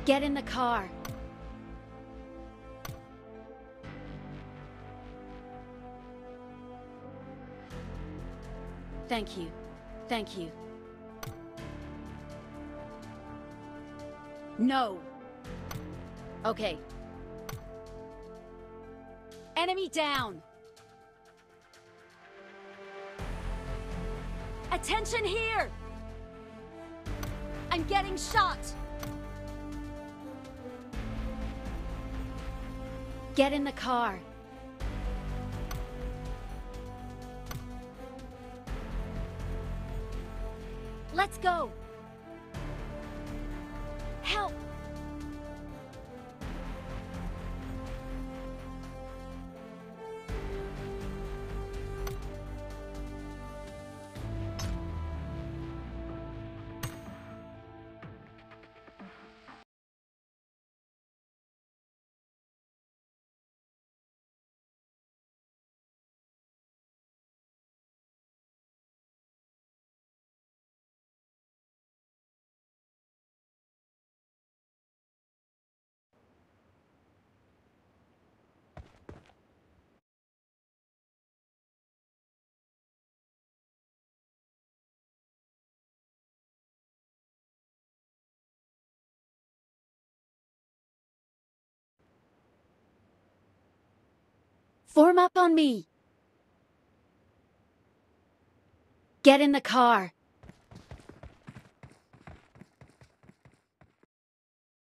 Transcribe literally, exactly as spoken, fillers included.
Get in the car. Thank you. Thank you. No. Okay. Enemy down. Attention here! I'm getting shot! Get in the car. Let's go! Help! Form up on me. Get in the car.